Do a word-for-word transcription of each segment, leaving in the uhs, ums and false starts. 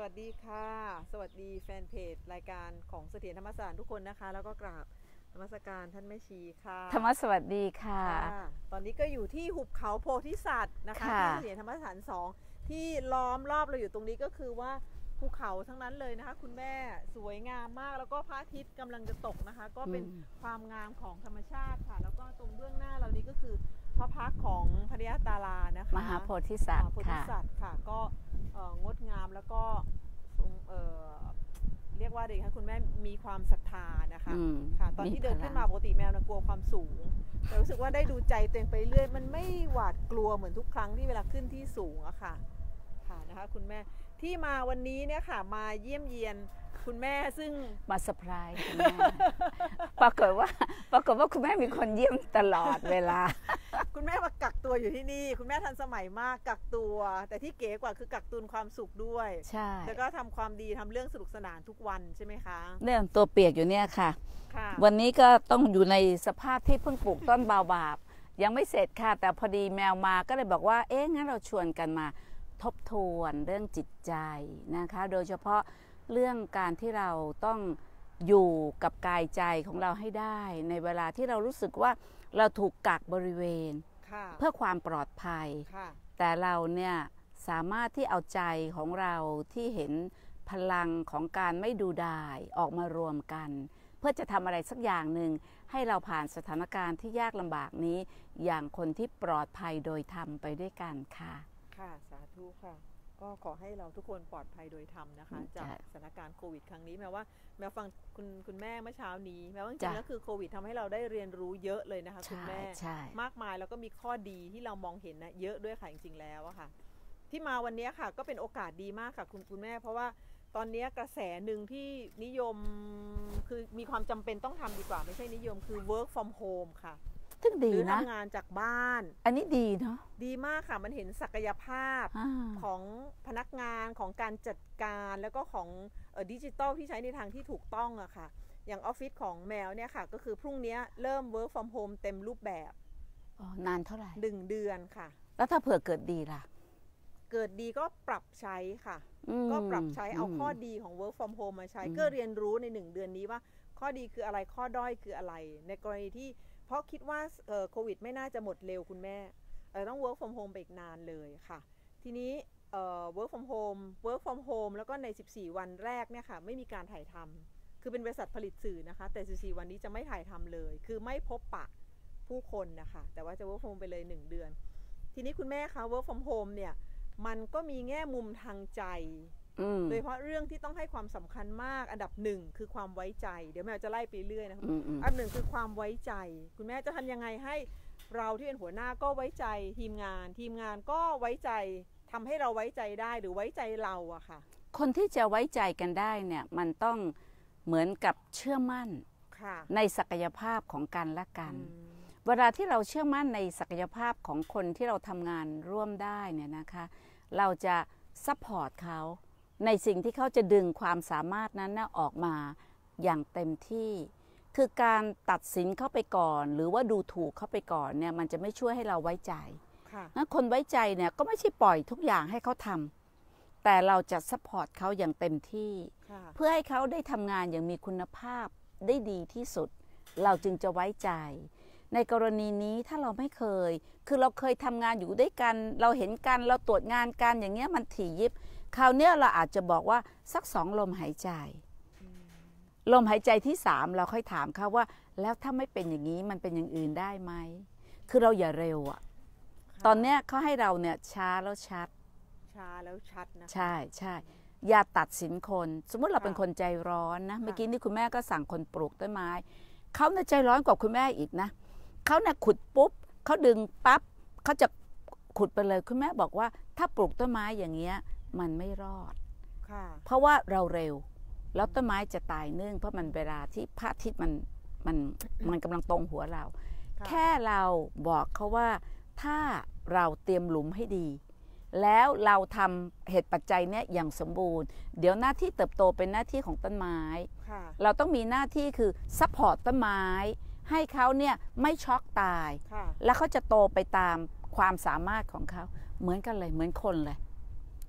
วัสดีค่ะสวัสดีแฟนเพจรายการของเสถียรธรรมสารทุกคนนะคะแล้วก็กราบนมัสการท่านแม่ชีค่ะธรรมสวัสดีค่ะตอนนี้ก็อยู่ที่หุบเขาโพธิสัตว์นะคะที่เสถียรธรรมสารสองที่ล้อมรอบเราอยู่ตรงนี้ก็คือว่าภูเขาทั้งนั้นเลยนะคะคุณแม่สวยงามมากแล้วก็พระอาทิตย์กำลังจะตกนะคะก็เป็นความงามของธรรมชาติค่ะแล้วก็ตรงเบื้องหน้าเรานี้ก็คือพระพักของพระยาตารานะคะมหาโพธิสัตว์ค่ะก็งดงามแล้วก็เเรียกว่าดีคะคุณแม่มีความศรัทธานะคะค่ะตอนที่เดินขึ้นมาปกติแมวนะกลัวความสูงแต่รู้สึกว่าได้ดูใจตัวเองไปเรื่อยมันไม่หวาดกลัวเหมือนทุกครั้งที่เวลาขึ้นที่สูงอะค่ะค่ะนะคะคุณแม่ที่มาวันนี้เนี่ยค่ะมาเยี่ยมเยียนคุณแม่ซึ่งมาเซอร์ไพรส์คุณแม่ปรากฏว่าปรากฏว่าคุณแม่มีคนเยี่ยมตลอดเวลาคุณแม่มากักตัวอยู่ที่นี่คุณแม่ทันสมัยมากกักตัวแต่ที่เก๋กว่าคือกักตุนความสุขด้วยใช่แล้วก็ทำความดีทำเรื่องสนุกสนานทุกวันใช่ไหมคะเนี่ยตัวเปียกอยู่เนี่ยค่ะวันนี้ก็ต้องอยู่ในสภาพที่เพิ่งปลูกต้นบาบาบยังไม่เสร็จค่ะแต่พอดีแมวมาก็เลยบอกว่าเอ๊ะงั้นเราชวนกันมาทบทวนเรื่องจิตใจนะคะโดยเฉพาะเรื่องการที่เราต้องอยู่กับกายใจของเราให้ได้ในเวลาที่เรารู้สึกว่าเราถูกกักบริเวณเพื่อความปลอดภัยแต่เราเนี่ยสามารถที่เอาใจของเราที่เห็นพลังของการไม่ดูดายออกมารวมกันเพื่อจะทำอะไรสักอย่างหนึ่งให้เราผ่านสถานการณ์ที่ยากลำบากนี้อย่างคนที่ปลอดภัยโดยธรรมไปด้วยกันค่ะค่ะสาธุค่ะก็ขอให้เราทุกคนปลอดภัยโดยธรรมนะคะจากสถานการณ์โควิดครั้งนี้แม้ว่าแม้ฟังคุณคุณแม่เมื่อเช้านี้แม้ว่าจริงๆแล้วคือโควิดทำให้เราได้เรียนรู้เยอะเลยนะคะคุณแม่มากมายแล้วก็มีข้อดีที่เรามองเห็นนะเยอะด้วยค่ะจริงๆแล้วอะค่ะที่มาวันนี้ค่ะก็เป็นโอกาสดีมากค่ะคุณคุณแม่เพราะว่าตอนนี้กระแสหนึ่งที่นิยมคือมีความจำเป็นต้องทำดีกว่าไม่ใช่นิยมคือ work from home ค่ะซึ่งดีนะหรือทำงานจากบ้านอันนี้ดีเนาะดีมากค่ะมันเห็นศักยภาพของพนักงานของการจัดการแล้วก็ของดิจิตอลที่ใช้ในทางที่ถูกต้องอะค่ะอย่างออฟฟิศของแมวเนี่ยค่ะก็คือพรุ่งนี้เริ่ม work from home เต็มรูปแบบนานเท่าไหร่หนึ่งเดือนค่ะแล้วถ้าเผื่อเกิดดีล่ะเกิดดีก็ปรับใช้ค่ะก็ปรับใช้เอาข้อดีของ work from home มาใช้ก็เรียนรู้ในหนึ่งเดือนนี้ว่าข้อดีคืออะไรข้อด้อยคืออะไรในกรณีที่เพราะคิดว่าโควิดไม่น่าจะหมดเร็วคุณแม่ต้อง work from home ไปอีกนานเลยค่ะทีนี้ work from home work from home แล้วก็ในสิบสี่วันแรกเนี่ยค่ะไม่มีการถ่ายทำคือเป็นบริษัทผลิตสื่อนะคะแต่สิบสี่วันนี้จะไม่ถ่ายทำเลยคือไม่พบปะผู้คนนะคะแต่ว่าจะ work from home ไปเลยหนึ่งเดือนทีนี้คุณแม่คะ work from home เนี่ยมันก็มีแง่มุมทางใจโดยเฉพาะเรื่องที่ต้องให้ความสำคัญมากอันดับหนึ่งคือความไว้ใจเดี๋ยวแม่จะไล่ไปเรื่อยนะคะอันหนึ่งคือความไว้ใจคุณแม่จะทำยังไงให้เราที่เป็นหัวหน้าก็ไว้ใจทีมงานทีมงานก็ไว้ใจทำให้เราไว้ใจได้หรือไว้ใจเราอะค่ะคนที่จะไว้ใจกันได้เนี่ยมันต้องเหมือนกับเชื่อมั่นในศักยภาพของกันและกันเวลาที่เราเชื่อมั่นในศักยภาพของคนที่เราทำงานร่วมได้เนี่ยนะคะเราจะซัพพอร์ตเขาในสิ่งที่เขาจะดึงความสามารถนั้นออกมาอย่างเต็มที่คือการตัดสินเข้าไปก่อนหรือว่าดูถูกเข้าไปก่อนเนี่ยมันจะไม่ช่วยให้เราไว้ใจนะคนไว้ใจเนี่ยก็ไม่ใช่ปล่อยทุกอย่างให้เขาทำแต่เราจะซัพพอร์ตเขาอย่างเต็มที่เพื่อให้เขาได้ทำงานอย่างมีคุณภาพได้ดีที่สุดเราจึงจะไว้ใจในกรณีนี้ถ้าเราไม่เคยคือเราเคยทำงานอยู่ด้วยกันเราเห็นกันเราตรวจงานกันอย่างเงี้ยมันถี่ยิบคราวนี้เราอาจจะบอกว่าสักสองลมหายใจลมหายใจที่สามเราค่อยถามเขาว่าแล้วถ้าไม่เป็นอย่างนี้มันเป็นอย่างอื่นได้ไหมคือเราอย่าเร็วอะตอนเนี้ยเขาให้เราเนี่ยช้าแล้วชัดช้าแล้วชัดนะใช่ใช่อย่าตัดสินคนสมมติเราเป็นคนใจร้อนนะเมื่อกี้นี่คุณแม่ก็สั่งคนปลูกต้นไม้เขาเนี่ยใจร้อนกว่าคุณแม่อีกนะเขาเนี่ยขุดปุ๊บเขาดึงปั๊บเขาจะขุดไปเลยคุณแม่บอกว่าถ้าปลูกต้นไม้อย่างเงี้ยมันไม่รอดเพราะว่าเราเร็วแล้วต้นไม้จะตายเนื่องเพราะมันเวลาที่พระอาทิตย์มันมันมันกำลังตรงหัวเราแค่เราบอกเขาว่าถ้าเราเตรียมหลุมให้ดีแล้วเราทำเหตุปัจจัยเนี้ยอย่างสมบูรณ์เดี๋ยวหน้าที่เติบโตเป็นหน้าที่ของต้นไม้เราต้องมีหน้าที่คือซัพพอร์ตต้นไม้ให้เขาเนี่ยไม่ช็อกตายแล้วเขาจะโตไปตามความสามารถของเขาเหมือนกันเลยเหมือนคนเลย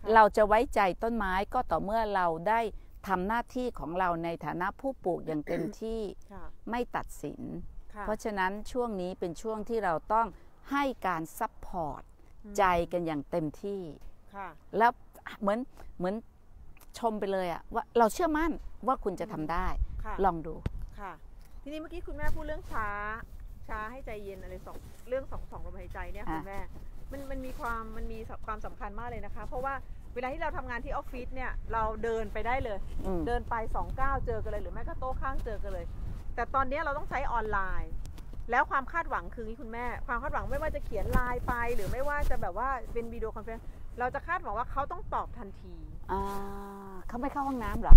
เราจะไว้ใจต้นไม้ก็ต่อเมื่อเราได้ทำหน้าที่ของเราในฐานะผู้ปลูกอย่างเต็มที่ไม่ตัดสินเพราะฉะนั้นช่วงนี้เป็นช่วงที่เราต้องให้การซัพพอร์ตใจกันอย่างเต็มที่แล้วเหมือนเหมือนชมไปเลยอะว่าเราเชื่อมั่นว่าคุณจะทำได้ลองดูค่ะทีนี้เมื่อกี้คุณแม่พูดเรื่องช้าช้าให้ใจเย็นอะไรสองเรื่องสองสองลมหายใจเนี่ยคุณแม่มันมันมีความมันมีความสำคัญมากเลยนะคะเพราะว่าเวลาที่เราทำงานที่ออฟฟิศเนี่ยเราเดินไปได้เลยเดินไปสองก้าวเจอกันเลยหรือแม้ก็โต๊ะข้างเจอกันเลยแต่ตอนนี้เราต้องใช้ออนไลน์แล้วความคาดหวังคือนี่คุณแม่ความคาดหวังไม่ว่าจะเขียนไลน์ไปหรือไม่ว่าจะแบบว่าเป็นวิดีโอคอนเฟอเรนซ์เราจะคาดหวังว่าเขาต้องตอบทันทีอ่าเขาไม่เข้าห้องน้ำหรอ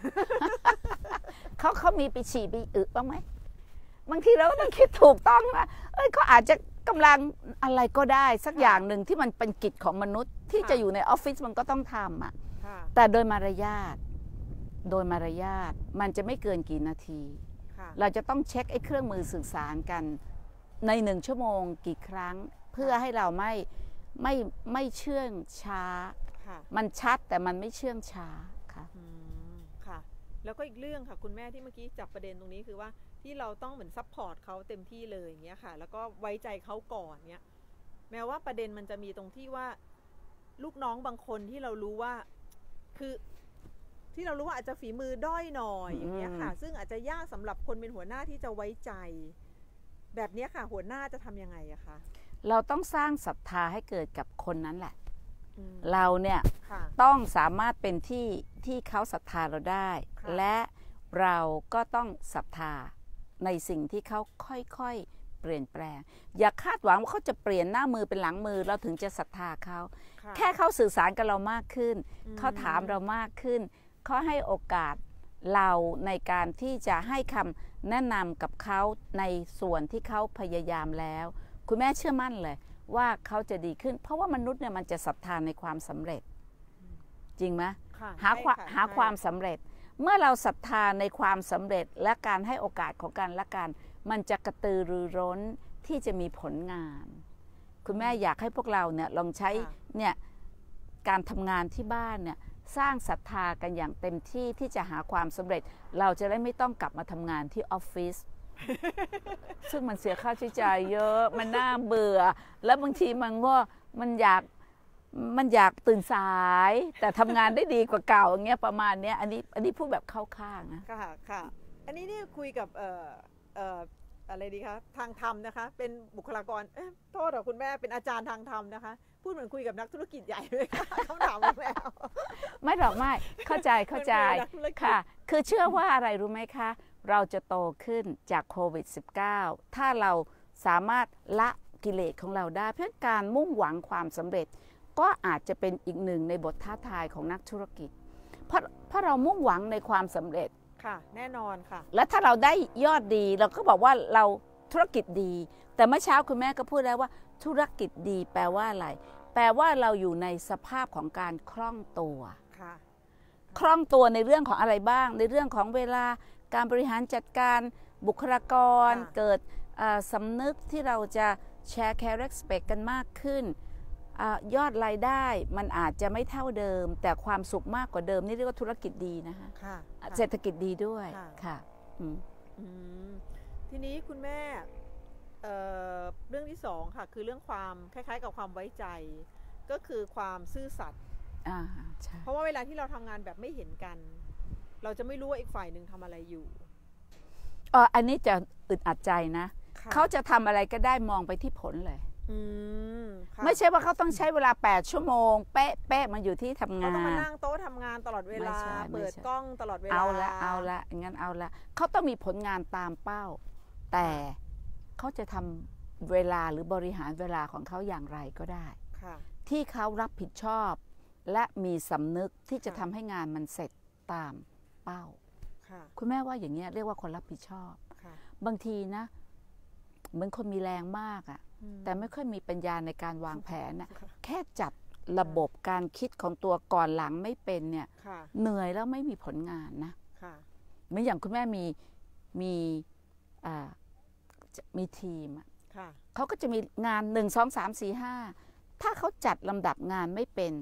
เขาเขามีไปฉี่ไปอึบ้างไหมบางทีเราก็ต้องคิดถูกต้องว่าเอ้ยเขาอาจจะกำลังอะไรก็ได้สักอย่างหนึ่งที่มันเป็นกิจของมนุษย์ที่จะอยู่ในออฟฟิศมันก็ต้องทำอ่ะแต่โดยมารยาทโดยมารยาทมันจะไม่เกินกี่นาทีเราจะต้องเช็คไอ้เครื่องมือสื่อสารกันในหนึ่งชั่วโมงกี่ครั้งเพื่อให้เราไม่ไม่ไม่เชื่องช้ามันชัดแต่มันไม่เชื่องช้าค่ะค่ะแล้วก็อีกเรื่องค่ะคุณแม่ที่เมื่อกี้จับประเด็นตรงนี้คือว่าที่เราต้องเหมือนซัพพอร์ตเขาเต็มที่เลยอย่างเงี้ยค่ะแล้วก็ไว้ใจเขาก่อนเนี้ยแม้ว่าประเด็นมันจะมีตรงที่ว่าลูกน้องบางคนที่เรารู้ว่าคือที่เรารู้ว่าอาจจะฝีมือด้อยหน่อยอย่างเงี้ยค่ะซึ่งอาจจะยากสำหรับคนเป็นหัวหน้าที่จะไว้ใจแบบนี้ค่ะหัวหน้าจะทำยังไงอะคะเราต้องสร้างศรัทธาให้เกิดกับคนนั้นแหละเราเนี่ยต้องสามารถเป็นที่ที่เขาศรัทธาเราได้และเราก็ต้องศรัทธาในสิ่งที่เขาค่อยๆเปลี่ยนแปลงอย่าคาดหวังว่าเขาจะเปลี่ยนหน้ามือเป็นหลังมือเราถึงจะศรัทธาเขาแค่เขาสื่อสารกับเรามากขึ้นเขาถามเรามากขึ้นเขาให้โอกาสเราในการที่จะให้คำแนะนำกับเขาในส่วนที่เขาพยายามแล้วคุณแม่เชื่อมั่นเลยว่าเขาจะดีขึ้นเพราะว่ามนุษย์เนี่ยมันจะศรัทธาในความสำเร็จจริงไหมหาหาความสำเร็จเมื่อเราศรัทธาในความสำเร็จและการให้โอกาสของกันและกันมันจะกระตือรือร้นที่จะมีผลงานคุณแม่อยากให้พวกเราเนี่ยลองใช้เนี่ยการทำงานที่บ้านเนี่ยสร้างศรัทธากันอย่างเต็มที่ที่จะหาความสำเร็จเราจะได้ไม่ต้องกลับมาทำงานที่ออฟฟิศซึ่งมันเสียค่าใช้จ่ายเยอะมันน่าเบื่อแล้วบางทีมันก็มันอยากมันอยากตื่นสายแต่ทำงานได้ดีกว่าเก่าอย่างเงี้ยประมาณเนี้ยอันนี้อันนี้พูดแบบเข้าข้างนะค่ะค่ะอันนี้นี่คุยกับเอ่อเอ่ออะไรดีคะทางธรรมนะคะเป็นบุคลากรเอ๊ะโทษเหรอคุณแม่เป็นอาจารย์ทางธรรมนะคะพูดเหมือนคุยกับนักธุรกิจใหญ่เลยค่ะคำถามแล้วไม่หรอกไม่เข้าใจเข้าใจค่ะคือเชื่อว่าอะไรรู้ไหมคะเราจะโตขึ้นจากโควิด สิบเก้า ถ้าเราสามารถละกิเลสของเราได้เพื่อการมุ่งหวังความสำเร็จก็อาจจะเป็นอีกหนึ่งในบทท้าทายของนักธุรกิจเพราะเพราะเรามุ่งหวังในความสำเร็จค่ะแน่นอนค่ะและถ้าเราได้ยอดดีเราก็บอกว่าเราธุรกิจดีแต่เมื่อเช้าคุณแม่ก็พูดแล้วว่าธุรกิจดีแปลว่าอะไรแปลว่าเราอยู่ในสภาพของการคล่องตัวค่ะคล่องตัวในเรื่องของอะไรบ้างในเรื่องของเวลาการบริหารจัดการบุคลากรเกิดสำนึกที่เราจะแชร์แคร์เร็กสเปคกันมากขึ้นยอดรายได้มันอาจจะไม่เท่าเดิมแต่ความสุขมากกว่าเดิมนี่เรียกว่าธุรกิจดีนะคะเศรษฐกิจดีด้วยค่ะทีนี้คุณแม่ เ, เรื่องที่สองค่ะคือเรื่องความคล้ายๆกับความไว้ใจก็คือความซื่อสัตย์เพราะว่าเวลาที่เราทำงานแบบไม่เห็นกันเราจะไม่รู้ว่าอีกฝ่ายหนึ่งทำอะไรอยู่อ๋ออันนี้จะอึดอัดใจนะเขาจะทำอะไรก็ได้มองไปที่ผลเลยไม่ใช่ว่าเขาต้องใช้เวลาแปดชั่วโมงเป๊ะเป๊ะมันอยู่ที่ทำงานเขาต้องมานั่งโต๊ะทำงานตลอดเวลาเปิดกล้องตลอดเวลาเอาละเอาละงั้นเอาละเขาต้องมีผลงานตามเป้าแต่เขาจะทำเวลาหรือบริหารเวลาของเขาอย่างไรก็ได้ที่เขารับผิดชอบและมีสำนึกที่จะทำให้งานมันเสร็จตามเป้าคุณแม่ว่าอย่างเงี้ยเรียกว่าคนรับผิดชอบบางทีนะเหมือนคนมีแรงมากอ่ะแต่ไม่ค่อยมีปัญญาในการวางแผนนะแค่จัดระบบการคิดของตัวก่อนหลังไม่เป็นเนี่ยเหนื่อยแล้วไม่มีผลงานนะเหมือนอย่างคุณแม่มีมีมีทีมเขาก็จะมีงานหนึ่งสองสามสี่ห้าถ้าเขาจัดลำดับงานไม่เป็น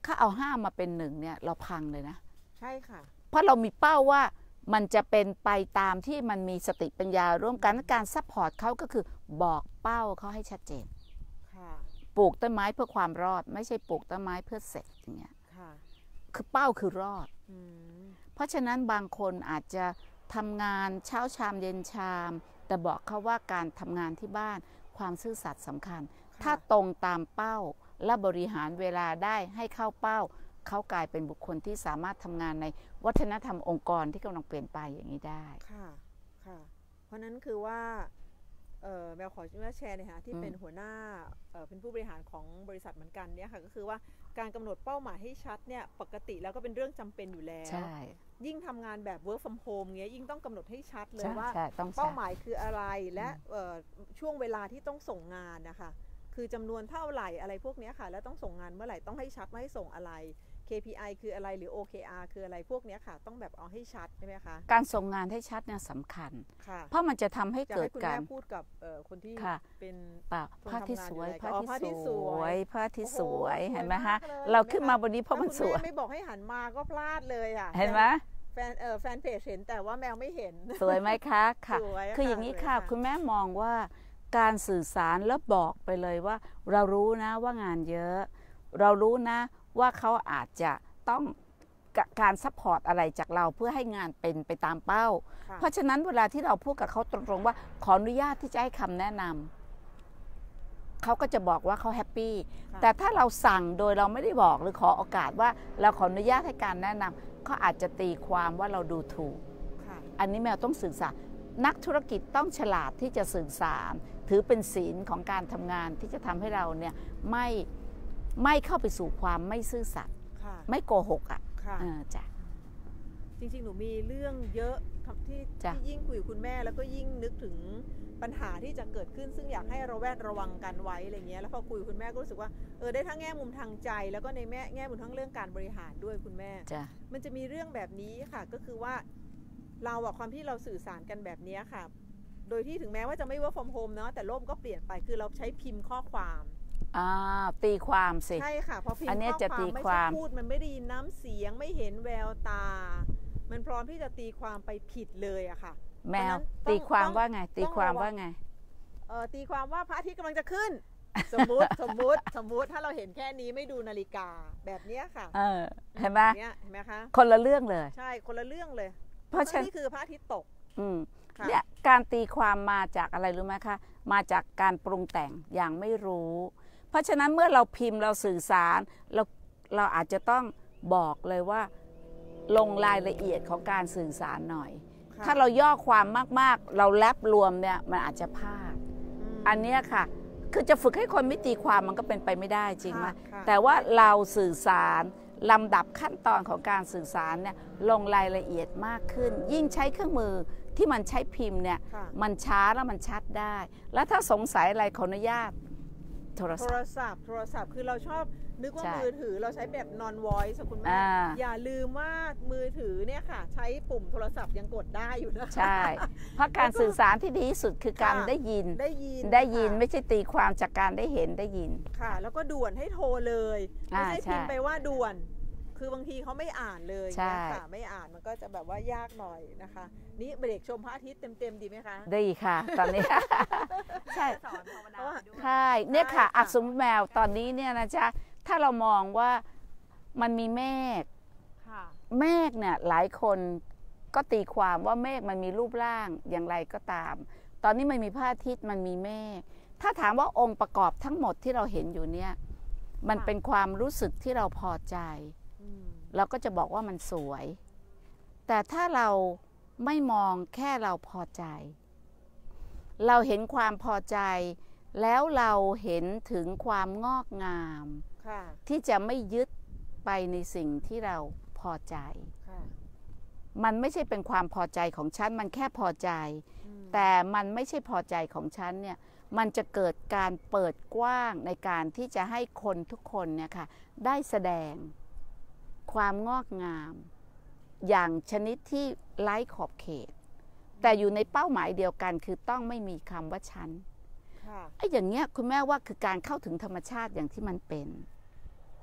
ถ้าเอาห้ามาเป็นหนึ่งเนี่ยเราพังเลยนะใช่ค่ะเพราะเรามีเป้าว่ามันจะเป็นไปตามที่มันมีสติปัญญาร่วมกันการซัพพอร์ตเขาก็คือบอกเป้าเขาให้ชัดเจนปลูกต้นไม้เพื่อความรอดไม่ใช่ปลูกต้นไม้เพื่อเสร็จอย่างเงี้ยคือเป้าคือรอดเพราะฉะนั้นบางคนอาจจะทำงานเช้าชามเย็นชามแต่บอกเขาว่าการทำงานที่บ้านความซื่อสัตย์สำคัญถ้าตรงตามเป้าและบริหารเวลาได้ให้เข้าเป้าเขากลายเป็นบุคคลที่สามารถทำงานในวัฒนธรรมองค์กรที่กำลังเปลี่ยนไปอย่างนี้ได้ค่ะค่ะเพราะนั้นคือว่าแมวขอแชร์เนี่ยค่ะที่เป็นหัวหน้าเป็นผู้บริหารของบริษัทเหมือนกันเนี่ยค่ะก็คือว่าการกำหนดเป้าหมายให้ชัดเนี่ยปกติแล้วก็เป็นเรื่องจำเป็นอยู่แล้วยิ่งทำงานแบบ work from home เงี้ยยิ่งต้องกำหนดให้ชัดเลยว่าเป้าหมายคืออะไรและช่วงเวลาที่ต้องส่งงานนะคะคือจำนวนเท่าไหร่อะไรพวกนี้ค่ะแล้วต้องส่งงานเมื่อไหร่ต้องให้ชัดว่าให้ส่งอะไร เค พี ไอ คืออะไรหรือ โอ เค อาร์ คืออะไรพวกนี้ค่ะต้องแบบเอาให้ชัดใช่ไหมคะการส่งงานให้ชัดเนี่ยสำคัญเพราะมันจะทำให้เกิดการพูดกับคนที่เป็นผ้าที่สวยผ้าที่สวยผ้าที่สวยเห็นไหมฮะเราขึ้นมาบนนี้เพราะมันสวยไม่บอกให้หันมาก็พลาดเลยอ่ะเห็นไหมแฟนเออแฟนเพจเห็นแต่ว่าแมวไม่เห็นสวยไหมคะค่ะคืออย่างนี้ค่ะคุณแม่มองว่าการสื่อสารแล้วบอกไปเลยว่าเรารู้นะว่างานเยอะเรารู้นะว่าเขาอาจจะต้องการซัพพอร์ตอะไรจากเราเพื่อให้งานเป็นไปตามเป้าเพราะฉะนั้นเวลาที่เราพูดกับเขาตรงๆว่าขออนุญาตที่จะให้คำแนะนำเขาก็จะบอกว่าเขาแฮปปี้แต่ถ้าเราสั่งโดยเราไม่ได้บอกหรือขอโอกาสว่าเราขออนุญาตให้การแนะนำเขาอาจจะตีความว่าเราดูถูกอันนี้แมวต้องสื่อสารนักธุรกิจต้องฉลาดที่จะสื่อสารถือเป็นศีลของการทำงานที่จะทำให้เราเนี่ยไม่ไม่เข้าไปสู่ความไม่ซื่อสัตย์ไม่โกหกอ่ะจ้ะจริงๆหนูมีเรื่องเยอะที่ที่ยิ่งคุยกับคุณแม่แล้วก็ยิ่งนึกถึงปัญหาที่จะเกิดขึ้นซึ่งอยากให้เราแวดระวังกันไว้อะไรเงี้ยแล้วพอคุยคุณแม่ก็รู้สึกว่าเออได้ทั้งแง่มุมทางใจแล้วก็ในแง่แง่มุมทั้งเรื่องการบริหารด้วยคุณแม่มันจะมีเรื่องแบบนี้ค่ะก็คือว่าเราอะความที่เราสื่อสารกันแบบนี้ค่ะโดยที่ถึงแม้ว่าจะไม่ work from home เนาะแต่โลกก็เปลี่ยนไปคือเราใช้พิมพ์ข้อความอ่าตีความสิใช่ค่ะพอพิมพ์ข้อความไม่ใช่พูดมันไม่ได้ยินน้ำเสียงไม่เห็นแววตามันพร้อมที่จะตีความไปผิดเลยอะค่ะแมวตีความว่าไงตีความว่าไงเออตีความว่าพระอาทิตย์กำลังจะขึ้นสมมุติสมมุติสมมุติถ้าเราเห็นแค่นี้ไม่ดูนาฬิกาแบบนี้ค่ะเออเห็นไหมเห็นไหมคะคนละเรื่องเลยใช่คนละเรื่องเลยเพราะนี่คือพระอาทิตย์ตกอืมเนี่ยการตีความมาจากอะไรรู้ไหมคะมาจากการปรุงแต่งอย่างไม่รู้เพราะฉะนั้นเมื่อเราพิมพ์เราสื่อสารเราเราอาจจะต้องบอกเลยว่าลงรายละเอียดของการสื่อสารหน่อยถ้าเราย่อความมากๆเราแลบรวมเนี่ยมันอาจจะพลาดอันนี้ค่ะคือจะฝึกให้คนไม่ตีความมันก็เป็นไปไม่ได้จริงไหมแต่ว่าเราสื่อสารลำดับขั้นตอนของการสื่อสารเนี่ยลงรายละเอียดมากขึ้นยิ่งใช้เครื่องมือที่มันใช้พิมพ์เนี่ยมันช้าแล้วมันชัดได้แล้วถ้าสงสัยอะไรขออนุญาตโทรศัพท์โทรศัพท์โทรศัพท์คือเราชอบนึกว่ามือถือเราใช้แบบ non voice คุณแม่อย่าลืมว่ามือถือเนี่ยค่ะใช้ปุ่มโทรศัพท์ยังกดได้อยู่นะใช่เพราะการสื่อสารที่ดีที่สุดคือการได้ยินได้ยินได้ยินไม่ใช่ตีความจากการได้เห็นได้ยินค่ะแล้วก็ด่วนให้โทรเลยไม่ใช่พิมพ์ไปว่าด่วนคือบางทีเขาไม่อ่านเลยค่ะไม่อ่านมันก็จะแบบว่ายากหน่อยนะคะนี่เบรกชมพระอาทิตย์เต็มๆดีไหมคะดีค่ะตอนนี้ใช่ใช่เนี่ยค่ะอักษรแมวตอนนี้เนี่ยนะจ๊ะถ้าเรามองว่ามันมีเมฆเมฆเนี่ยหลายคนก็ตีความว่าเมฆมันมีรูปร่างอย่างไรก็ตามตอนนี้มันมีพระอาทิตย์มันมีเมฆถ้าถามว่าองค์ประกอบทั้งหมดที่เราเห็นอยู่เนี่ยมันเป็นความรู้สึกที่เราพอใจเราก็จะบอกว่ามันสวยแต่ถ้าเราไม่มองแค่เราพอใจเราเห็นความพอใจแล้วเราเห็นถึงความงอกงามที่จะไม่ยึดไปในสิ่งที่เราพอใจมันไม่ใช่เป็นความพอใจของฉันมันแค่พอใจแต่มันไม่ใช่พอใจของฉันเนี่ยมันจะเกิดการเปิดกว้างในการที่จะให้คนทุกคนเนี่ยค่ะได้แสดงความงอกงามอย่างชนิดที่ไร้ขอบเขตแต่อยู่ในเป้าหมายเดียวกันคือต้องไม่มีคำว่าฉันไอ้อย่างเงี้ยคุณแม่ว่าคือการเข้าถึงธรรมชาติอย่างที่มันเป็น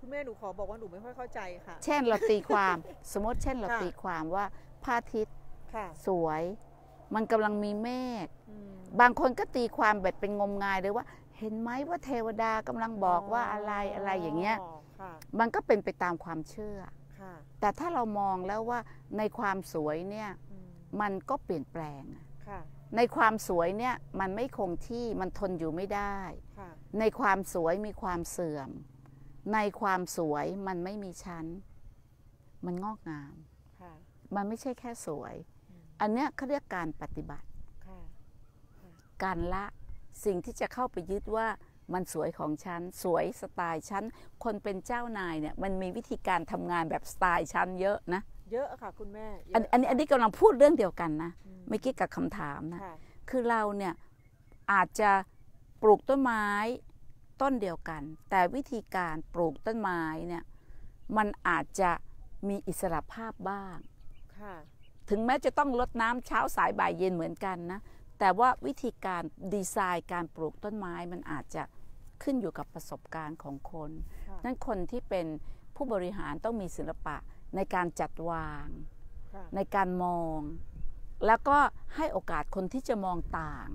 คุณแม่หนูขอบอกว่าหนูไม่ค่อยเข้าใจค่ะเช่นเราตีความสมมติเช่นเราตีความว่าพระอาทิตย์สวยมันกำลังมีเมฆบางคนก็ตีความแบบเป็นงมงายเลยว่าเห็นไหมว่าเทวดากำลังบอกว่าอะไรอะไรอย่างเงี้ยมันก็เป็นไปตามความเชื่อแต่ถ้าเรามองแล้วว่าในความสวยเนี่ยมันก็เปลี่ยนแปลงในความสวยเนี่ยมันไม่คงที่มันทนอยู่ไม่ได้ในความสวยมีความเสื่อมในความสวยมันไม่มีชั้นมันงอกงามมันไม่ใช่แค่สวยอันเนี้ยเขาเรียกการปฏิบัติการละสิ่งที่จะเข้าไปยึดว่ามันสวยของฉันสวยสไตล์ฉันคนเป็นเจ้านายเนี่ยมันมีวิธีการทำงานแบบสไตล์ฉันเยอะนะเยอะค่ะคุณแม่อันอันนี้อันนี้กำลังพูดเรื่องเดียวกันนะไม่เกี่ยวกับคำถามนะคือเราเนี่ยอาจจะปลูกต้นไม้ต้นเดียวกันแต่วิธีการปลูกต้นไม้เนี่ยมันอาจจะมีอิสระภาพบ้างถึงแม้จะต้องรดน้ำเช้าสายบ่ายเย็นเหมือนกันนะแต่ว่าวิธีการดีไซน์การปลูกต้นไม้มันอาจจะขึ้นอยู่กับประสบการณ์ของคนนั้นคนที่เป็นผู้บริหารต้องมีศิลปะในการจัดวางในการมองแล้วก็ให้โอกาสคนที่จะมองต่าง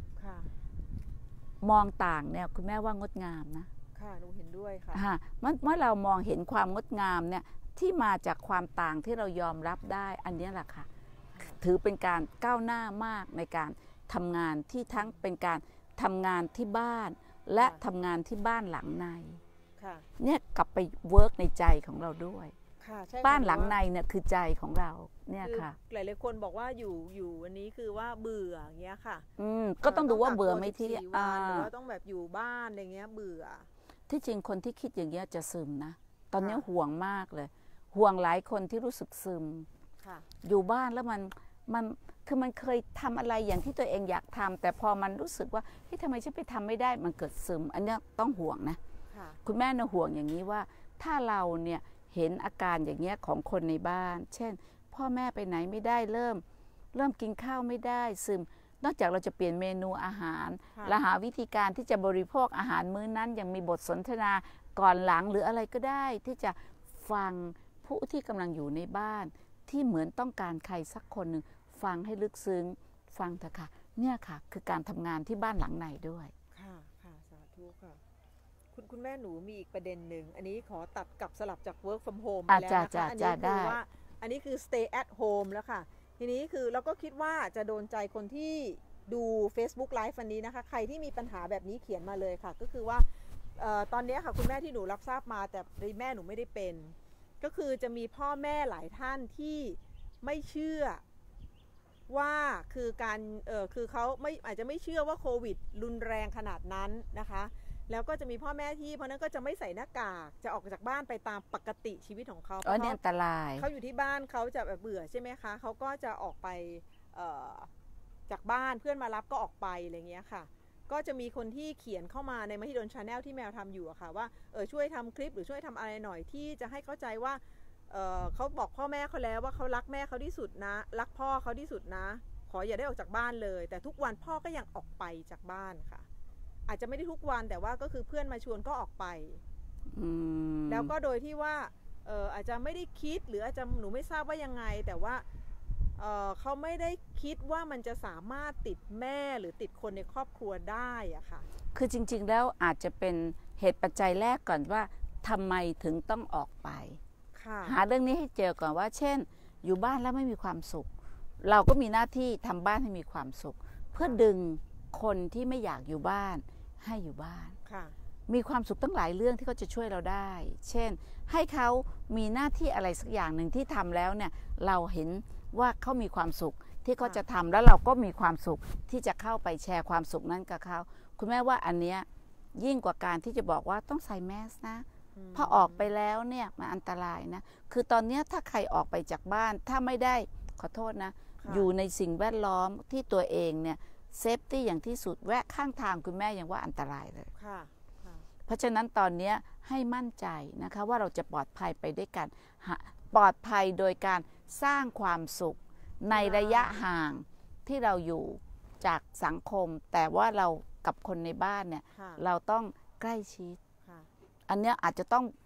มองต่างเนี่ยคุณแม่ว่างดงามนะค่ะหนูเห็นด้วยค่ะเมื่อเมื่อเรามองเห็นความงดงามเนี่ยที่มาจากความต่างที่เรายอมรับได้อันนี้แหละค่ะถือเป็นการก้าวหน้ามากในการทำงานที่ทั้งเป็นการทำงานที่บ้านและทำงานที่บ้านหลังในเนี่ยกลับไปเวิร์กในใจของเราด้วยบ้านหลังในเนี่ยคือใจของเราเนี่ยค่ะหลายๆคนบอกว่าอยู่อยู่วันนี้คือว่าเบื่ออย่างเงี้ยค่ะอืมก็ต้องดูว่าเบื่อไม่ที่หรือว่าต้องแบบอยู่บ้านอะไรเงี้ยเบื่อที่จริงคนที่คิดอย่างเงี้ยจะซึมนะตอนนี้ห่วงมากเลยห่วงหลายคนที่รู้สึกซึมอยู่บ้านแล้วมันมันคือมันเคยทำอะไรอย่างที่ตัวเองอยากทำแต่พอมันรู้สึกว่าเฮ้ยทำไมฉันไปทำไม่ได้มันเกิดซึมอันนี้ต้องห่วงนะคุณแม่น่ะห่วงอย่างนี้ว่าถ้าเราเนี่ยเห็นอาการอย่างเงี้ยของคนในบ้านเช่นพ่อแม่ไปไหนไม่ได้เริ่มเริ่มกินข้าวไม่ได้ซึมนอกจากเราจะเปลี่ยนเมนูอาหารและหาวิธีการที่จะบริโภคอาหารมื้อนั้นยังมีบทสนทนาก่อนหลังหรืออะไรก็ได้ที่จะฟังผู้ที่กำลังอยู่ในบ้านที่เหมือนต้องการใครสักคนหนึ่งฟังให้ลึกซึ้งฟังเถอะค่ะเนี่ยค่ะคือการทำงานที่บ้านหลังในด้วยค่ะค่ะสาธุค่ะคุณคุณแม่หนูมีอีกประเด็นหนึ่งอันนี้ขอตัดกลับสลับจาก work from home ไปแล้วนะคะอันนี้คือว่าอันนี้คือ stay at home แล้วค่ะทีนี้คือเราก็คิดว่าจะโดนใจคนที่ดู Facebook Live วันนี้นะคะใครที่มีปัญหาแบบนี้เขียนมาเลยค่ะก็คือว่าเอ่อตอนนี้ค่ะคุณแม่ที่หนูรับทราบมาแต่แม่หนูไม่ได้เป็นก็คือจะมีพ่อแม่หลายท่านที่ไม่เชื่อว่าคือการเออคือเขาไม่อาจจะไม่เชื่อว่าโควิดรุนแรงขนาดนั้นนะคะแล้วก็จะมีพ่อแม่ที่เพราะนั้นก็จะไม่ใส่หน้ากากจะออกจากบ้านไปตามปกติชีวิตของเขาเพราะอันตรายเขาอยู่ที่บ้านเขาจะแบบเบื่อใช่ไหมคะเขาก็จะออกไปเอ่อจากบ้านเพื่อนมารับก็ออกไปอะไรเงี้ยค่ะก็จะมีคนที่เขียนเข้ามาในมหิดล Channel ที่แมวทำอยู่อะค่ะว่าเออช่วยทำคลิปหรือช่วยทำอะไรหน่อยที่จะให้เข้าใจว่าเออเขาบอกพ่อแม่เขาแล้วว่าเขารักแม่เขาที่สุดนะรักพ่อเขาที่สุดนะขออย่าได้ออกจากบ้านเลยแต่ทุกวันพ่อก็ยังออกไปจากบ้านค่ะอาจจะไม่ได้ทุกวันแต่ว่าก็คือเพื่อนมาชวนก็ออกไปแล้วก็โดยที่ว่าเอออาจจะไม่ได้คิดหรืออาจจะหนูไม่ทราบว่ายังไงแต่ว่าเออเขาไม่ได้คิดว่ามันจะสามารถติดแม่หรือติดคนในครอบครัวได้อะค่ะคือจริงๆแล้วอาจจะเป็นเหตุปัจจัยแรกก่อนว่าทำไมถึงต้องออกไปหาเรื่องนี้ให้เจอก่อนว่าเช่นอยู่บ้านแล้วไม่มีความสุขเราก็มีหน้าที่ทำบ้านให้มีความสุขเพื่อดึงคนที่ไม่อยากอยู่บ้านให้อยู่บ้านมีความสุขตั้งหลายเรื่องที่เขาจะช่วยเราได้เช่นให้เขามีหน้าที่อะไรสักอย่างหนึ่งที่ทำแล้วเนี่ยเราเห็นว่าเขามีความสุขที่เขาจะทำแล้วเราก็มีความสุขที่จะเข้าไปแชร์ความสุขนั้นกับเขาคุณแม่ว่าอันเนี้ยยิ่งกว่าการที่จะบอกว่าต้องใส่แมสนะพอออกไปแล้วเนี่ยมันอันตรายนะคือตอนนี้ถ้าใครออกไปจากบ้านถ้าไม่ได้ขอโทษนะอยู่ในสิ่งแวดล้อมที่ตัวเองเนี่ยเซฟตี้อย่างที่สุดแวะข้างทางคุณแม่ยังว่าอันตรายเลยเพราะฉะนั้นตอนนี้ให้มั่นใจนะคะว่าเราจะปลอดภัยไปด้วยกันปลอดภัยโดยการสร้างความสุขในระยะห่างที่เราอยู่จากสังคมแต่ว่าเรากับคนในบ้านเนี่ยเราต้องใกล้ชิดอันนี้อาจจะต้อง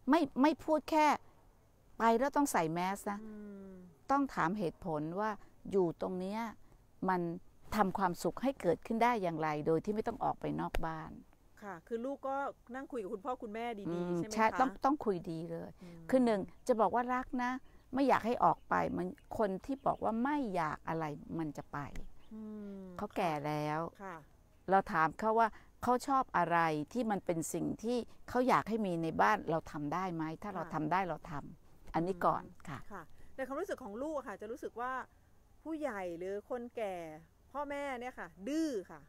ไม่ไม่พูดแค่ไปแล้วต้องใส่แมสนะต้องถามเหตุผลว่าอยู่ตรงนี้มันทำความสุขให้เกิดขึ้นได้อย่างไรโดยที่ไม่ต้องออกไปนอกบ้านค่ะคือลูกก็นั่งคุยกับคุณพ่อคุณแม่ดีๆใช่ไหมคะใช่ต้องต้องคุยดีเลยคือหนึ่งจะบอกว่ารักนะไม่อยากให้ออกไปมันคนที่บอกว่าไม่อยากอะไรมันจะไปเขาแก่แล้วเราถามเขาว่าเขาชอบอะไรที่มันเป็นสิ่งที่เขาอยากให้มีในบ้านเราทำได้ไหมถ้าเราทำได้เราทำอันนี้ก่อนค่ะค่ะในความรู้สึกของลูกค่ะจะรู้สึกว่าผู้ใหญ่หรือคนแก่พ่อแม่เนี่ยค่ะดื้อค่ะ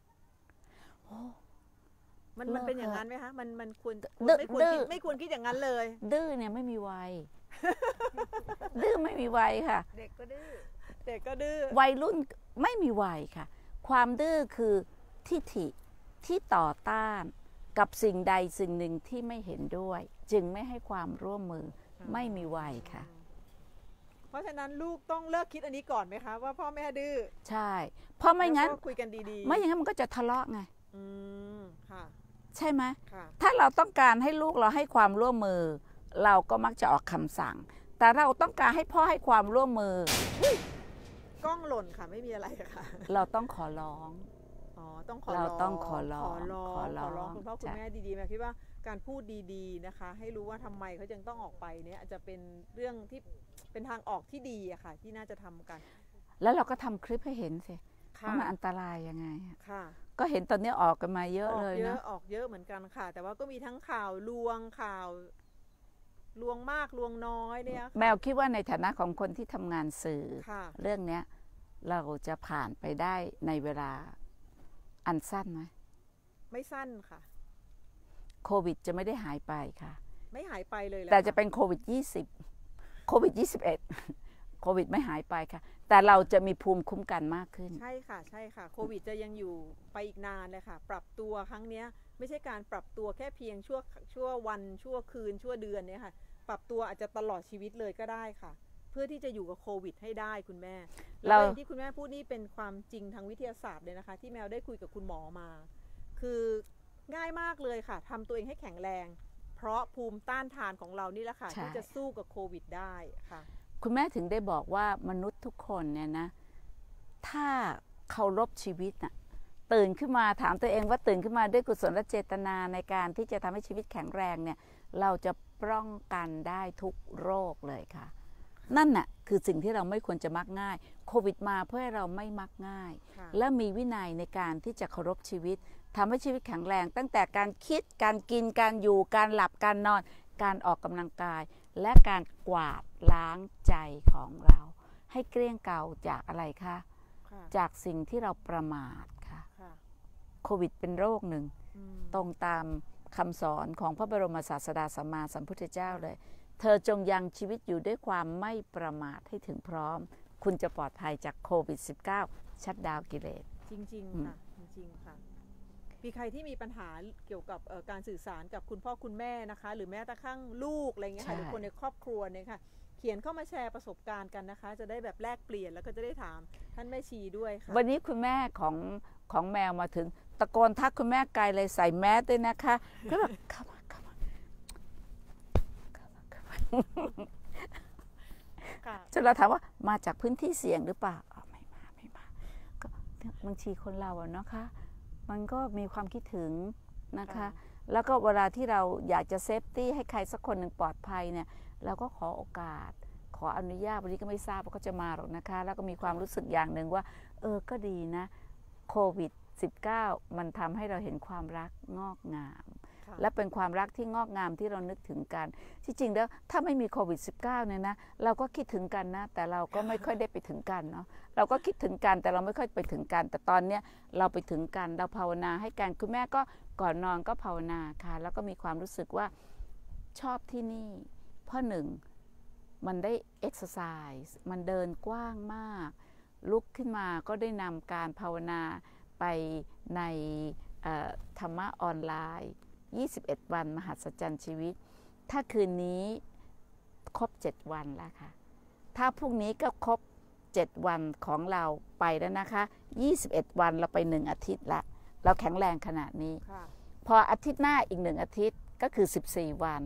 มันมันเป็นอย่างนั้นไหมคะมันมันควรไม่ควรคิดไม่ควรคิดอย่างนั้นเลยดื้อเนี่ยไม่มีวัยดื้อไม่มีวัยค่ะเด็กก็ดื้อเด็กก็ดื้อวัยรุ่นไม่มีวัยค่ะความดื้อคือทิฐิที่ต่อต้านกับสิ่งใดสิ่งหนึ่งที่ไม่เห็นด้วยจึงไม่ให้ความร่วมมือไม่มีวัยค่ะเพราะฉะนั้นลูกต้องเลิกคิดอันนี้ก่อนไหมคะว่าพ่อแม่ดื้อใช่เพราะไม่งั้นคุยกันดีๆไม่อย่างนั้นมันก็จะทะเลาะไงอืมค่ะใช่ไหมถ้าเราต้องการให้ลูกเราให้ความร่วมมือเราก็มักจะออกคำสั่งแต่เราต้องการให้พ่อให้ความร่วมมือกล้องหล่นค่ะไม่มีอะไรค่ะเราต้องขอร้องอ๋อต้องขอเราต้องขอร้องขอร้องขอร้องคุณพ่อคุณแม่ดีๆแม่คิดว่าการพูดดีๆนะคะให้รู้ว่าทำไมเขาจึงต้องออกไปเนี่ยอาจจะเป็นเรื่องที่เป็นทางออกที่ดีอะค่ะที่น่าจะทำกันแล้วเราก็ทำคลิปให้เห็นสิว่ามันอันตรายยังไงค่ะก็เห็นตอนนี้ออกกันมาเยอะเลยนะออกเยอะเหมือนกันค่ะแต่ว่าก็มีทั้งข่าวลวงข่าวลวงมากลวงน้อยเนี่ยแมวคิดว่าในฐานะของคนที่ทำงานสื่อเรื่องนี้เราจะผ่านไปได้ในเวลาอันสั้นไหมไม่สั้นค่ะโควิดจะไม่ได้หายไปค่ะไม่หายไปเลยแต่จะเป็นโควิดยี่สิบโควิดยี่สิบเอ็ดโควิดไม่หายไปค่ะแต่เราจะมีภูมิคุ้มกันมากขึ้นใช่ค่ะใช่ค่ะโควิดจะยังอยู่ไปอีกนานเลยค่ะปรับตัวครั้งนี้ไม่ใช่การปรับตัวแค่เพียงชั่วชั่ววันชั่วคืนชั่วเดือนเนี่ยค่ะปรับตัวอาจจะตลอดชีวิตเลยก็ได้ค่ะเพื่อที่จะอยู่กับโควิดให้ได้คุณแม่แล้วที่คุณแม่พูดนี่เป็นความจริงทางวิทยาศาสตร์เลยนะคะที่แมวได้คุยกับคุณหมอมาคือง่ายมากเลยค่ะทำตัวเองให้แข็งแรงเพราะภูมิต้านทานของเรานี่แหละค่ะที่จะสู้กับโควิดได้ค่ะคุณแม่ถึงได้บอกว่ามนุษย์ทุกคนเนี่ยนะถ้าเคารพชีวิตน่ะตื่นขึ้นมาถามตัวเองว่าตื่นขึ้นมาด้วยกุศลเจตนาในการที่จะทำให้ชีวิตแข็งแรงเนี่ยเราจะป้องกันได้ทุกโรคเลยค่ะนั่นน่ะคือสิ่งที่เราไม่ควรจะมักง่ายโควิดมาเพื่อให้เราไม่มักง่ายและมีวินัยในการที่จะเคารพชีวิตทำให้ชีวิตแข็งแรงตั้งแต่การคิดการกินการอยู่การหลับการนอนการออกกำลังกายและการกวาดล้างใจของเราให้เกลี้ยงเกลาจากอะไรคะจากสิ่งที่เราประมาทค่ะโควิดเป็นโรคหนึ่งตรงตามคำสอนของพระบรมศาสดาสัมมาสัมพุทธเจ้าเลยเธอจงยังชีวิตอยู่ด้วยความไม่ประมาทให้ถึงพร้อมคุณจะปลอดภัยจากโควิด สิบเก้า ชัตดาวน์กิเลสจริงๆค่ะจริงๆค่ะมีใครที่มีปัญหาเกี่ยวกับการสื่อสารกับคุณพ่อคุณแม่นะคะหรือแม้แต่ข้างลูกอะไรเงี้ยค่ะหรือคนในครอบครัวเนี่ยค่ะเขียนเข้ามาแชร์ประสบการณ์กันนะคะจะได้แบบแลกเปลี่ยนแล้วก็จะได้ถามท่านแม่ชีด้วยค่ะวันนี้คุณแม่ของของแมวมาถึงตะโกนทักคุณแม่ไกลเลยใส่แมสด้วยนะคะก็แบบเข้ามาเข้ามาจนเราถามว่ามาจากพื้นที่เสี่ยงหรือเปล่าไม่มาไม่มาก็บางทีคนเราอะนะคะมันก็มีความคิดถึงนะคะแล้วก็เวลาที่เราอยากจะเซฟตี้ให้ใครสักคนหนึ่งปลอดภัยเนี่ยเราก็ขอโอกาสขออนุญาตวันนี้ก็ไม่ทราบว่าเขาจะมาหรอกนะคะแล้วก็มีความรู้สึกอย่างหนึ่งว่าเออก็ดีนะโควิด สิบเก้า มันทำให้เราเห็นความรักงอกงามและเป็นความรักที่งอกงามที่เรานึกถึงกันที่จริงแล้วถ้าไม่มีโควิด สิบเก้า เนี่ยนะเราก็คิดถึงกันนะแต่เราก็ไม่ค่อยได้ไปถึงกันเนาะเราก็คิดถึงกันแต่เราไม่ค่อยไปถึงกันแต่ตอนเนี้ยเราไปถึงกันเราภาวนาให้กันคุณแม่ก็ก่อนนอนก็ภาวนาค่ะแล้วก็มีความรู้สึกว่าชอบที่นี่เพราะหนึ่งมันได้เอ็กซ์ไซส์มันเดินกว้างมากลุกขึ้นมาก็ได้นำการภาวนาไปในธรรมะออนไลน์ยี่สิบเอ็ดวันมหัศจรรย์ชีวิตถ้าคืนนี้ครบเจ็ดวันแล้วค่ะถ้าพรุ่งนี้ก็ครบเจ็ดวันของเราไปแล้วนะคะยี่สิบเอ็ดวันเราไปหนึ่งอาทิตย์ละเราแข็งแรงขนาดนี้พออาทิตย์หน้าอีกหนึ่งอาทิตย์ก็คือสิบสี่วัน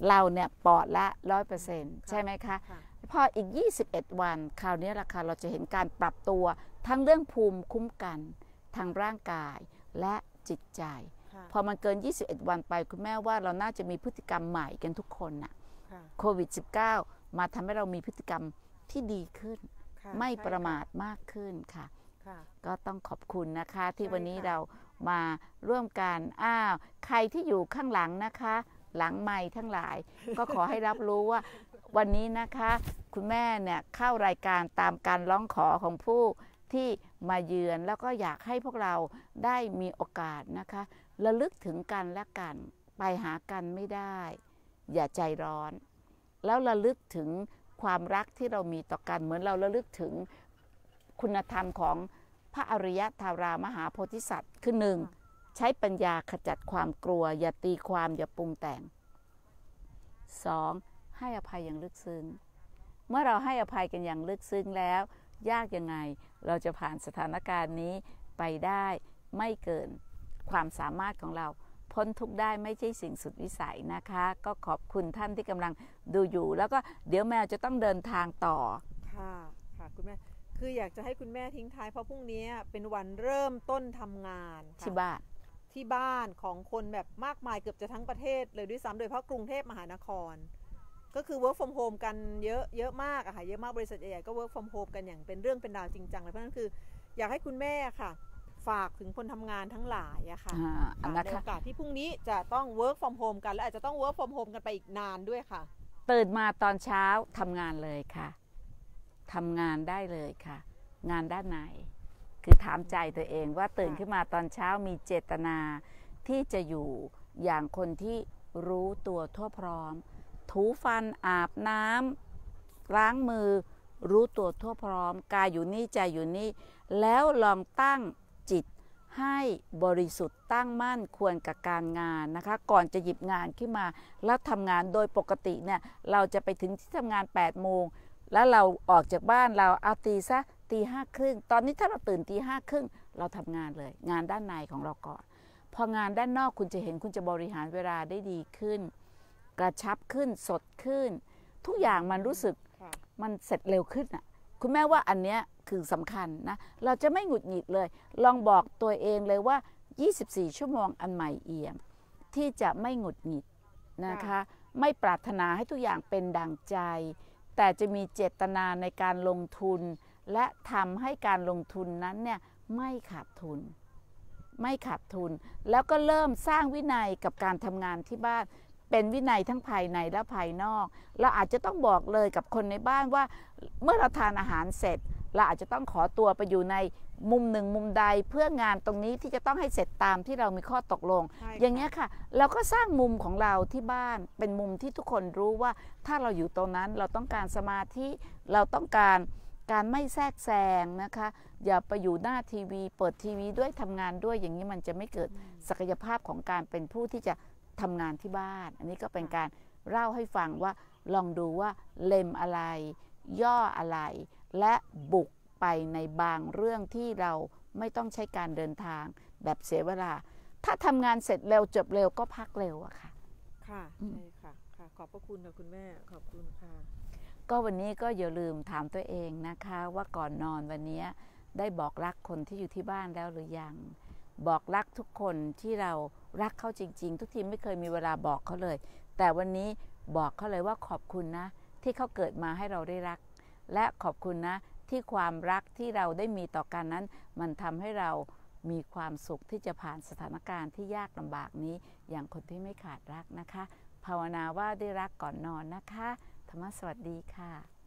เราเนี่ยปลอดละร้อยเปอร์เซ็นต์ใช่ไหมคะพออีกยี่สิบเอ็ดวันคราวนี้ล่ะค่ะเราจะเห็นการปรับตัวทั้งเรื่องภูมิคุ้มกันทางร่างกายและจิตใจพอมันเกินยี่สิบเอ็ดวันไปคุณแม่ว่าเราน่าจะมีพฤติกรรมใหม่กันทุกคนน่ะโควิด สิบเก้า มาทำให้เรามีพฤติกรรมที่ดีขึ้นไม่ประมาทมากขึ้นค่ะก็ต้องขอบคุณนะคะที่วันนี้เรามาร่วมกันอ้าวใครที่อยู่ข้างหลังนะคะหลังไมค์ทั้งหลายก็ขอให้รับรู้ว่าวันนี้นะคะคุณแม่เนี่ยเข้ารายการตามการร้องขอของผู้ที่มาเยือนแล้วก็อยากให้พวกเราได้มีโอกาสนะคะระลึกถึงกันและกันไปหากันไม่ได้อย่าใจร้อนแล้วระลึกถึงความรักที่เรามีต่อกันเหมือนเราระลึกถึงคุณธรรมของพระอริยธารามหาโพธิสัตว์คือหนึ่งใช้ปัญญาขจัดความกลัวอย่าตีความอย่าปรุงแต่งสองให้อภัยอย่างลึกซึ้งเมื่อเราให้อภัยกันอย่างลึกซึ้งแล้วยากยังไงเราจะผ่านสถานการณ์นี้ไปได้ไม่เกินความสามารถของเราพ้นทุกข์ได้ไม่ใช่สิ่งสุดวิสัยนะคะก็ขอบคุณท่านที่กำลังดูอยู่แล้วก็เดี๋ยวแมวจะต้องเดินทางต่อค่ะค่ะคุณแม่คืออยากจะให้คุณแม่ทิ้งท้ายเพราะพรุ่งนี้เป็นวันเริ่มต้นทำงานที่บ้านที่บ้านของคนแบบมากมายเกือบจะทั้งประเทศเลยด้วยซ้ำโดยเฉพาะกรุงเทพมหานครก็คือ work from home กันเยอะเยอะมากอะค่ะเยอะมากบริษัทใหญ่ๆก็ work from home กันอย่างเป็นเรื่องเป็นราวจริงจังเลยเพราะนั้นคืออยากให้คุณแม่ค่ะฝากถึงคนทำงานทั้งหลายอะค่ะในโอกาสที่พรุ่งนี้จะต้อง work from home กันและอาจจะต้อง work from home กันไปอีกนานด้วยค่ะตื่นมาตอนเช้าทำงานเลยค่ะทำงานได้เลยค่ะงานด้านไหนคือถามใจตัวเองว่าตื่นขึ้นมาตอนเช้ามีเจตนาที่จะอยู่อย่างคนที่รู้ตัวทั่วพร้อมถูฟันอาบน้ำล้างมือรู้ตัวทั่วพร้อมกายอยู่นี่ใจอยู่นี่แล้วลองตั้งจิตให้บริสุทธิ์ตั้งมั่นควรกับการงานนะคะก่อนจะหยิบงานขึ้นมาแล้วทำงานโดยปกติเนี่ยเราจะไปถึงที่ทำงานแปดโมงแล้วเราออกจากบ้านเราเอาตีซะตีห้าครึ่งตอนนี้ถ้าเราตื่นตีห้าครึ่งเราทำงานเลยงานด้านในของเราก่อนพองานด้านนอกคุณจะเห็นคุณจะบริหารเวลาได้ดีขึ้นกระชับขึ้นสดขึ้นทุกอย่างมันรู้สึกมันเสร็จเร็วขึ้นอ่ะคุณแม่ว่าอันเนี้ยคือสำคัญนะเราจะไม่หงุดหงิดเลยลองบอกตัวเองเลยว่ายี่สิบสี่ชั่วโมงอันใหม่เอี่ยมที่จะไม่หงุดหงิดนะคะไม่ปรารถนาให้ทุกอย่างเป็นดังใจแต่จะมีเจตนาในการลงทุนและทำให้การลงทุนนั้นเนี่ยไม่ขาดทุนไม่ขาดทุนแล้วก็เริ่มสร้างวินัยกับการทำงานที่บ้านเป็นวินัยทั้งภายในและภายนอกเราอาจจะต้องบอกเลยกับคนในบ้านว่าเมื่อเราทานอาหารเสร็จเราอาจจะต้องขอตัวไปอยู่ในมุมหนึ่งมุมใดเพื่องานตรงนี้ที่จะต้องให้เสร็จตามที่เรามีข้อตกลงอย่างเงี้ยค่ะเราก็สร้างมุมของเราที่บ้านเป็นมุมที่ทุกคนรู้ว่าถ้าเราอยู่ตรงนั้นเราต้องการสมาธิเราต้องการการไม่แทรกแซงนะคะอย่าไปอยู่หน้าทีวีเปิดทีวีด้วยทำงานด้วยอย่างนี้มันจะไม่เกิดศักยภาพของการเป็นผู้ที่จะทำงานที่บ้านอันนี้ก็เป็นการเล่าให้ฟังว่าลองดูว่าเล็มอะไรย่ออะไรและบุกไปในบางเรื่องที่เราไม่ต้องใช้การเดินทางแบบเสียเวลาถ้าทำงานเสร็จเร็วจบเร็วก็พักเร็วอะค่ะค่ะใช่ค่ะค่ะขอบพระคุณค่ะคุณแม่ขอบคุณค่ะก็วันนี้ก็อย่าลืมถามตัวเองนะคะว่าก่อนนอนวันนี้ได้บอกรักคนที่อยู่ที่บ้านแล้วหรือยังบอกรักทุกคนที่เรารักเขาจริงๆทุกทีไม่เคยมีเวลาบอกเขาเลยแต่วันนี้บอกเขาเลยว่าขอบคุณนะที่เขาเกิดมาให้เราได้รักและขอบคุณนะที่ความรักที่เราได้มีต่อกันนั้นมันทำให้เรามีความสุขที่จะผ่านสถานการณ์ที่ยากลำบากนี้อย่างคนที่ไม่ขาดรักนะคะภาวนาว่าได้รักก่อนนอนนะคะธรรมะสวัสดีค่ะ